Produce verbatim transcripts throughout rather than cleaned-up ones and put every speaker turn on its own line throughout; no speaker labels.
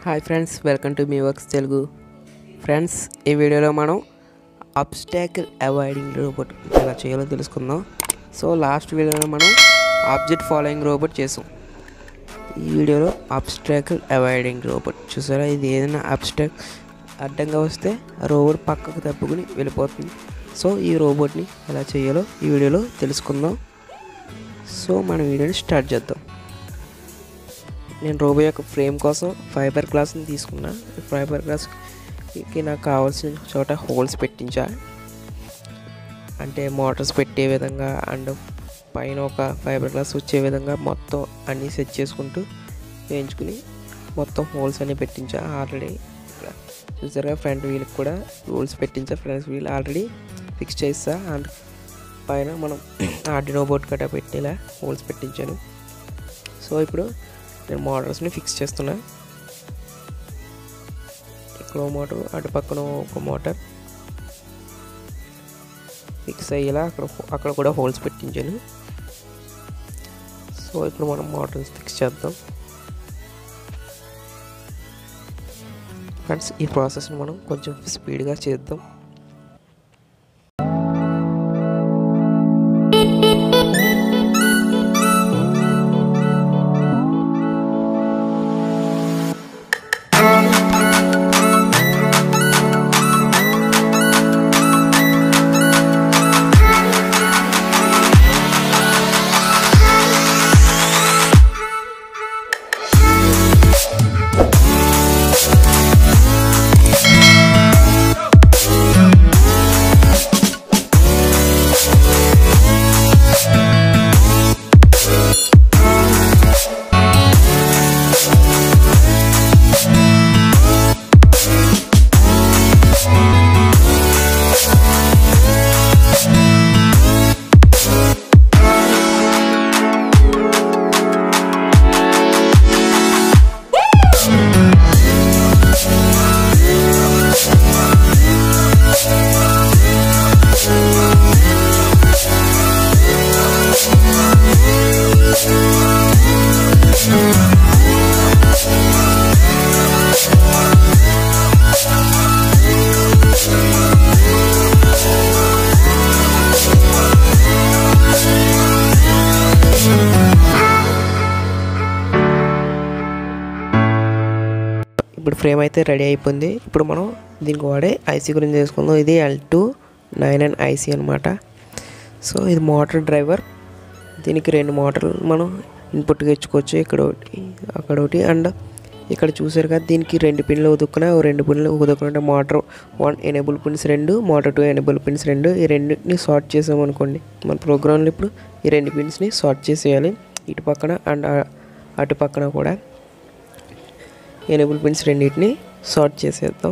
Hi friends, welcome to meworkstelugu. Friends, ఈ వీడియోలో మనం అబ్స్టాకిల్ అవాయిడింగ్ రోబోట్ ఎలా చేయాలో తెలుసుకుందాం. సో లాస్ట్ వీడియోలో మనం ఆబ్జెక్ట్ ఫాలోయింగ్ రోబోట్ చేసాం. ఈ వీడియోలో అబ్స్టాకిల్ అవాయిడింగ్ రోబోట్ చూసారా. ఇది ఏదైనా అబ్స్టాక్ అడ్డంగా వస్తే ఆ రోబోట్ పక్కకు తప్పుకుని వెళ్ళిపోతుంది. సో ఈ రోబోట్ని ఎలా చేయాలో ఈ వీడియోలో తెలుసుకుందాం. సో మన వీడియోని స్టార్ట్ చేద్దాం. నేను రోబో యొక్క ఫ్రేమ్ కోసం ఫైబర్ గ్లాస్ని తీసుకున్నా. ఫైబర్ గ్లాస్కి నాకు కావాల్సిన చోట హోల్స్ పెట్టించా, అంటే మోటార్స్ పెట్టే విధంగా అండ్ పైన ఒక ఫైబర్ గ్లాస్ వచ్చే విధంగా మొత్తం అన్నీ సెట్ చేసుకుంటూ వేయించుకుని మొత్తం హోల్స్ అన్నీ పెట్టించా. ఆల్రెడీ చూసారుగా ఫ్రంట్ వీల్కి కూడా హోల్స్ పెట్టించా. ఫ్రంట్ వీల్ ఆల్రెడీ ఫిక్స్ చేస్తా. అండ్ పైన మనం ఆర్డినో బోర్డ్ కట్ట పెట్టేలా హోల్స్ పెట్టించాను. సో ఇప్పుడు నేను మోటార్స్ని ఫిక్స్ చేస్తున్నా. ఇక్కడ మోటార్, అటు పక్కన ఒక మోటార్ ఫిక్స్ అయ్యేలా అక్కడ అక్కడ కూడా హోల్స్ పెట్టించాను. సో ఇప్పుడు మనం మోటార్స్ ఫిక్స్ చేద్దాం. ఫ్రెండ్స్, ఈ ప్రాసెస్ని మనం కొంచెం స్పీడ్గా చేద్దాం. ఇప్పుడు ఫ్రేమ్ అయితే రెడీ అయిపోయింది. ఇప్పుడు మనం దీనికి వాడే ఐసీ గురించి తెలుసుకుందాం. ఇది L two nine nine IC అనమాట. సో ఇది మోటార్ డ్రైవర్. దీనికి రెండు మోటార్లు మనం ఇన్పుట్గా ఇచ్చుకోవచ్చు. ఇక్కడ ఒకటి, అక్కడ ఒకటి. అండ్ ఇక్కడ చూసారు కదా, దీనికి రెండు పిన్లు ఉదుక్కున్నా రెండు పిన్లు ఉదుక్కున్నట్టే మోటార్ వన్ ఎనేబుల్ పిన్స్ రెండు, మోటార్ టూ ఎనేబుల్ పిన్స్ రెండు. ఈ రెండింటిని షార్ట్ చేసామనుకోండి, మన ప్రోగ్రాంలో ఇప్పుడు ఈ రెండు పిన్స్ని షార్ట్ చేసేయాలి. ఇటు పక్కన అండ్ అటు పక్కన కూడా ఎనేబుల్ పిన్స్ రెండింటిని షార్ట్ చేసేద్దాం.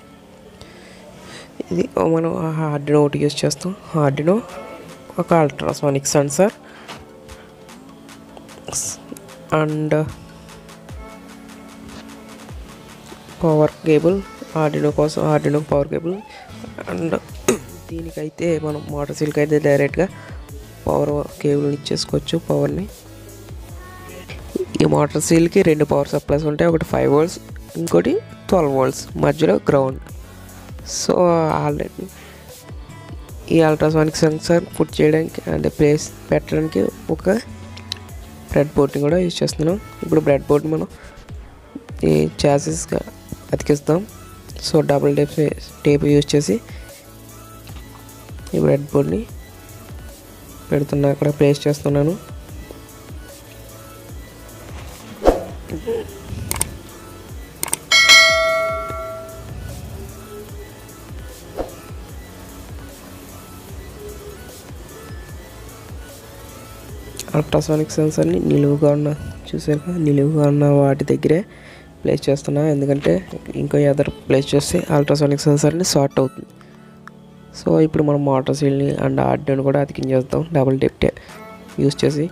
ఇది మనం ఆర్డినో ఒకటి యూజ్ చేస్తాం. ఆర్డినో ఒక ultrasonic sensor and power cable. Arduino కోసం ఆర్డినో పవర్ కేబుల్. అండ్ దీనికైతే మనం మోటార్ సీల్కి అయితే డైరెక్ట్గా పవర్ కేబుల్ని ఇచ్చేసుకోవచ్చు. పవర్ని ఈ మోటార్ సీల్కి రెండు పవర్ సప్లైస్ ఉంటాయి. ఒకటి ఫైవ్ వోల్ట్స్, ఇంకోటి ట్వెల్వ్ వోల్ట్స్, మధ్యలో గ్రౌండ్. సో ఆల్రెడీ ఈ అల్ట్రాసానిక్ సెన్సార్ పుట్ చేయడానికి అంటే ప్లేస్ పెట్టడానికి ఒక బ్రెడ్ బోర్డ్ని కూడా యూజ్ చేస్తున్నాం. ఇప్పుడు బ్రెడ్ బోర్డ్ని మనం ఈ చాసెస్గా అతికిస్తాం. So double tape tape use చేసి ఈ బ్రెడ్ బోర్డ్ని పెడుతున్నా, అక్కడ ప్లేస్ చేస్తున్నాను. అల్ట్రాసానిక్ సెన్సర్ని నిలువుగా ఉన్న చూసారు కదా, నిలువుగా ఉన్న వాటి దగ్గరే ప్లేస్ చేస్తున్నా. ఎందుకంటే ఇంకో ఎదర్ ప్లేస్ చేస్తే అల్ట్రాసానిక్ సెన్సర్ని షార్ట్ అవుతుంది. సో ఇప్పుడు మనం మోటార్ సీల్ని అండ్ ఆర్డినోని కూడా అతికించేస్తాం డబుల్ టేప్ యూజ్ చేసి.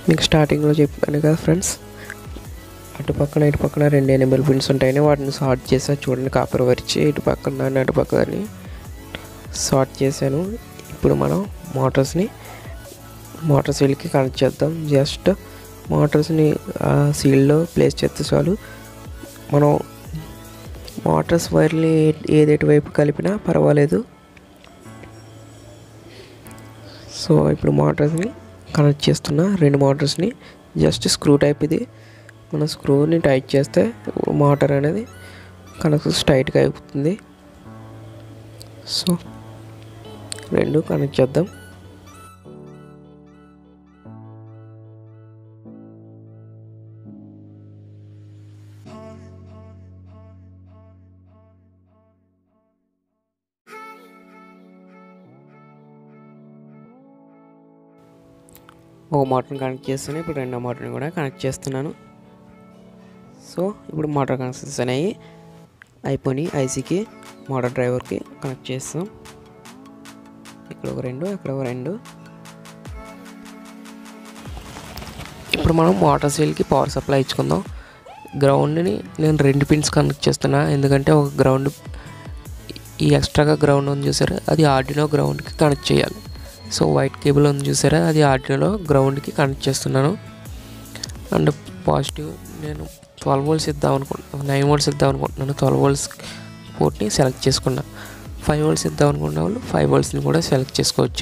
మీకు స్టార్టింగ్లో చెప్పాను కదా ఫ్రెండ్స్, అటు పక్కన ఇటు పక్కన రెండు ఎనిమల్ పిన్స్ ఉంటాయని వాటిని సార్ట్ చేసా చూడండి. కాపర్ వరిచి ఇటు పక్కన దాన్ని అటు పక్కని సార్ట్ చేశాను. ఇప్పుడు మనం మోటార్స్ని మోటార్ సీల్కి కనెక్ట్ చేద్దాం. జస్ట్ మోటార్స్ని సీల్లో ప్లేస్ చేస్తే చాలు. మనం మోటార్స్ వైర్ని ఏదేటి వైపు కలిపినా పర్వాలేదు. సో ఇప్పుడు మోటార్స్ని కనెక్ట్ చేస్తున్నా, రెండు మోటార్స్ని. జస్ట్ స్క్రూ టైప్ ఇది. మన స్క్రూని టైట్ చేస్తే మోటార్ అనేది కనెక్ట్ టైట్గా అయిపోతుంది. సో రెండు కనెక్ట్ చేద్దాం. ఒక మోటార్ని కనెక్ట్ చేస్తున్నాను, ఇప్పుడు రెండో మోటార్ని కూడా కనెక్ట్ చేస్తున్నాను. సో ఇప్పుడు మోటార్ కనెక్షన్స్ అనేవి అయిపోయినాయి. ఐసీకి మోటార్ డ్రైవర్కి కనెక్ట్ చేస్తాం. ఇక్కడ ఒక రెండు, ఇక్కడ ఒక రెండు. ఇప్పుడు మనం మోటార్ సీల్కి పవర్ సప్లై ఇచ్చుకుందాం. గ్రౌండ్ని నేను రెండు పిన్స్ కనెక్ట్ చేస్తున్నా, ఎందుకంటే ఒక గ్రౌండ్ ఈ ఎక్స్ట్రాగా గ్రౌండ్ ఉంది చూసారా, అది ఆర్డినో గ్రౌండ్కి కనెక్ట్ చేయాలి. సో వైట్ కేబుల్ ఉంది చూసారా, అది ఆర్డినోలో గ్రౌండ్కి కనెక్ట్ చేస్తున్నాను. అండ్ పాజిటివ్ నేను ట్వెల్వ్ వోల్ట్స్ ఇద్దాం అనుకుంటున్నాను, నైన్ వోల్ట్స్ ఇద్దాం అనుకుంటున్నాను. ట్వెల్వ్ వోల్ట్స్ పోర్ట్ని సెలెక్ట్ చేసుకున్నా. ఫైవ్ వోల్ట్స్ ఇద్దాం అనుకున్న వాళ్ళు ఫైవ్ వోల్ట్స్ని కూడా సెలెక్ట్ చేసుకోవచ్చు.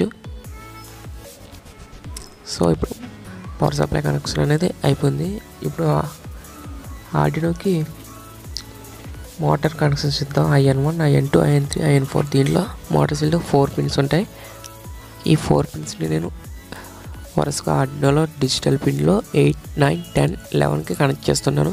సో ఇప్పుడు పవర్ సప్లై కనెక్షన్ అనేది అయిపోయింది. ఇప్పుడు ఆర్డినోకి మోటార్ కనెక్షన్స్ ఇద్దాం. IN one, IN two, IN three, IN four. దీంట్లో మోటార్ సీల్లో ఫోర్ పిన్స్ ఉంటాయి. ఈ ఫోర్ పిన్స్ని నేను వరుసగా ఆర్డినోలో డిజిటల్ పిన్లో ఎయిట్, నైన్, టెన్, లెవెన్కి కనెక్ట్ చేస్తున్నాను.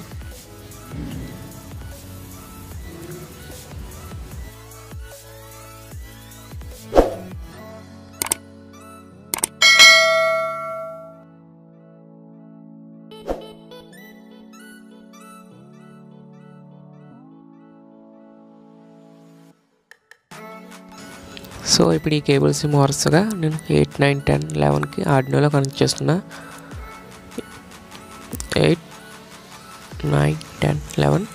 సో ఇప్పుడు ఈ కేబుల్స్ వరుసగా నేను ఎయిట్, నైన్, టెన్, లెవెన్కి ఆర్డినోలో కనెక్ట్ చేస్తున్నా. Eight, nine, ten, eleven.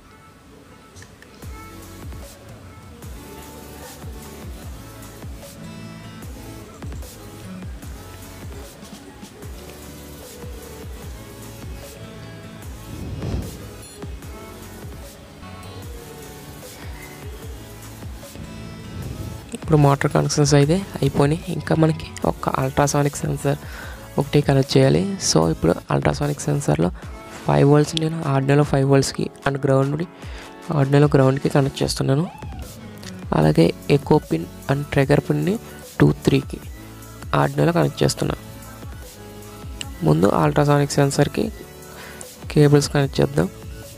ఇప్పుడు మోటార్ కనెక్షన్స్ అయితే అయిపోయినాయి. ఇంకా మనకి ఒక అల్ట్రాసానిక్ సెన్సార్ ఒకటి కనెక్ట్ చేయాలి. సో ఇప్పుడు అల్ట్రాసానిక్ సెన్సార్లో ఫైవ్ వోల్ట్స్ నేను ఆర్డినోలో ఫైవ్ వోల్ట్స్కి అండ్ గ్రౌండ్ని ఆర్డినోలో గ్రౌండ్కి కనెక్ట్ చేస్తున్నాను. అలాగే ఎకో పిన్ అండ్ ట్రిగర్ పిన్ని టూ త్రీకి ఆర్డినోలో కనెక్ట్ చేస్తున్నాను. ముందు అల్ట్రాసానిక్ సెన్సార్కి కేబుల్స్ కనెక్ట్ చేద్దాం.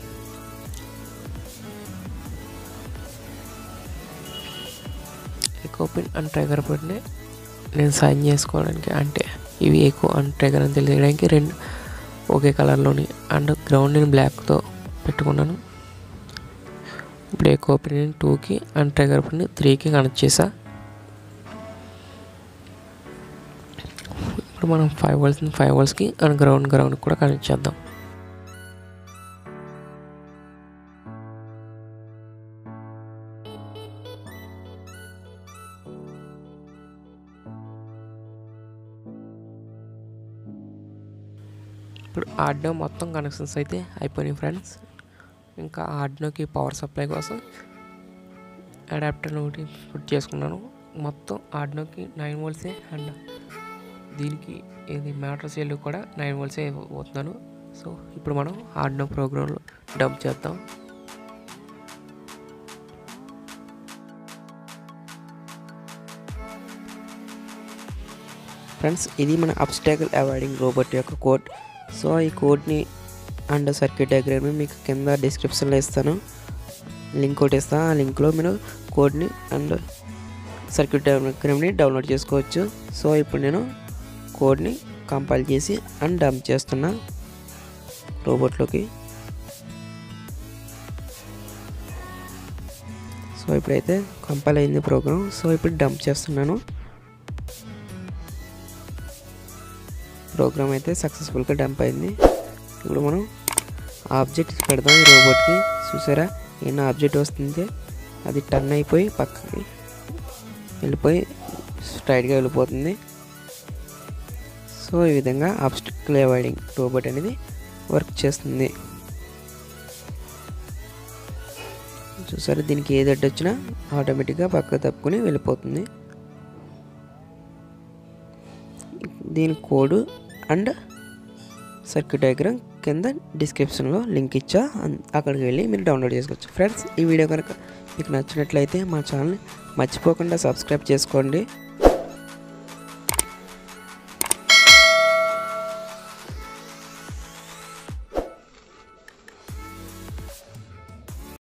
ఎకో పిన్ అండ్ ట్రిగర్ పిన్ని నేను సైన్ చేసుకోవడానికి, అంటే ఇవి ఎకో అండ్ ట్రిగర్ అని తెలియడానికి రెండు ఒకే కలర్లోని అండ్ గ్రౌండ్ నేను బ్లాక్తో పెట్టుకున్నాను. ఇప్పుడు ఎకో పిన్ టూకి అండ్ ట్రిగర్ పిన్ త్రీకి కనెక్ట్ చేసా. ఇప్పుడు మనం ఫైవ్ వోల్ట్స్ని ఫైవ్ వోల్ట్స్కి అండ్ గ్రౌండ్ గ్రౌండ్కి కూడా కనెక్ట్ చేద్దాం. ఇప్పుడు ఆర్డినో మొత్తం కనెక్షన్స్ అయితే అయిపోయినాయి ఫ్రెండ్స్. ఇంకా ఆర్డినోకి పవర్ సప్లై కోసం అడాప్టర్ ఒకటి ఫిట్ చేసుకున్నాను. మొత్తం ఆర్డినోకి నైన్ వోల్ట్సే అండ్ దీనికి ఇది మ్యాటర్ సేల్ కూడా నైన్ వోల్ట్సే పోతున్నాను. సో ఇప్పుడు మనం ఆర్డినో ప్రోగ్రాంలో డంప్ చేద్దాం. ఫ్రెండ్స్ ఇది మన అబ్స్టాకిల్ అవాయిడింగ్ రోబోట్ యొక్క కోడ్. సో ఈ కోడ్ని అండ్ సర్క్యూట్ డయాగ్రామ్ని మీకు కింద డిస్క్రిప్షన్లో ఇస్తాను, లింక్ ఒకటి ఇస్తాను. ఆ లింక్లో మీరు కోడ్ని అండ్ సర్క్యూట్ డయాగ్రామ్ని డౌన్లోడ్ చేసుకోవచ్చు. సో ఇప్పుడు నేను కోడ్ని కంపైల్ చేసి అండ్ డంప్ చేస్తున్నా రోబోట్లోకి. సో ఇప్పుడైతే కంపైల్ అయింది ప్రోగ్రామ్. సో ఇప్పుడు డంప్ చేస్తున్నాను. ప్రోగ్రామ్ అయితే సక్సెస్ఫుల్గా డంప్ అయింది. ఇప్పుడు మనం ఆబ్జెక్ట్ పెడదాం ఈ రోబోట్కి. చూసారా ఏమైనా ఆబ్జెక్ట్ వస్తుంది అది టర్న్ అయిపోయి పక్కకి వెళ్ళిపోయి స్ట్రైట్గా వెళ్ళిపోతుంది. సో ఈ విధంగా ఆబ్స్టికల్ అవాయిడింగ్ రోబోట్ అనేది వర్క్ చేస్తుంది. చూసారా దీనికి ఏది అడ్డు వచ్చినా ఆటోమేటిక్గా పక్కకు తప్పుకొని వెళ్ళిపోతుంది. దీని కోడ్ అండ్ సర్క్యూట్ డయాగ్రామ్ కింద డిస్క్రిప్షన్లో లింక్ ఇచ్చా, అక్కడికి వెళ్ళి మీరు డౌన్లోడ్ చేసుకోవచ్చు. ఫ్రెండ్స్ ఈ వీడియో కనుక మీకు నచ్చినట్లయితే మా ఛానల్ని మర్చిపోకుండా సబ్స్క్రైబ్ చేసుకోండి.